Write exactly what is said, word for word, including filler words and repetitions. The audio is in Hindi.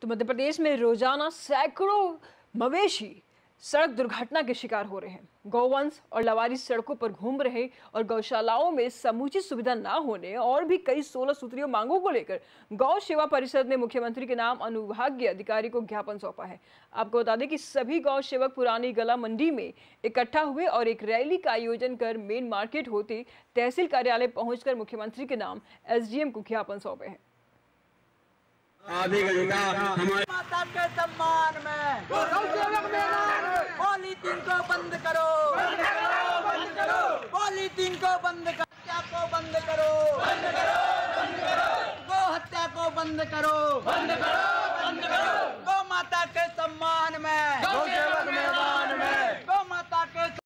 तो मध्य प्रदेश में रोजाना सैकड़ों मवेशी सड़क दुर्घटना के शिकार हो रहे हैं। गौवंश और लवारिस सड़कों पर घूम रहे और गौशालाओं में समुचित सुविधा न होने और भी कई सोलह सूत्रीय मांगों को लेकर गौ सेवा परिषद ने मुख्यमंत्री के नाम अनुविभागीय अधिकारी को ज्ञापन सौंपा है। आपको बता दें कि सभी गौ सेवक पुरानी गला मंडी में इकट्ठा हुए और एक रैली का आयोजन कर मेन मार्केट होते तहसील कार्यालय पहुंचकर मुख्यमंत्री के नाम एसडीएम को ज्ञापन सौंपे हैं। आधी घंटा हमारे माता के सम्मान में पॉलीथीन को बंद करो, बंद करो, बंद करो, पॉलीथीन को बंद करो, हत्या को बंद करो, बंद करो, बंद करो, गौ हत्या को बंद करो, बंद करो, बंद करो, गौ माता के सम्मान में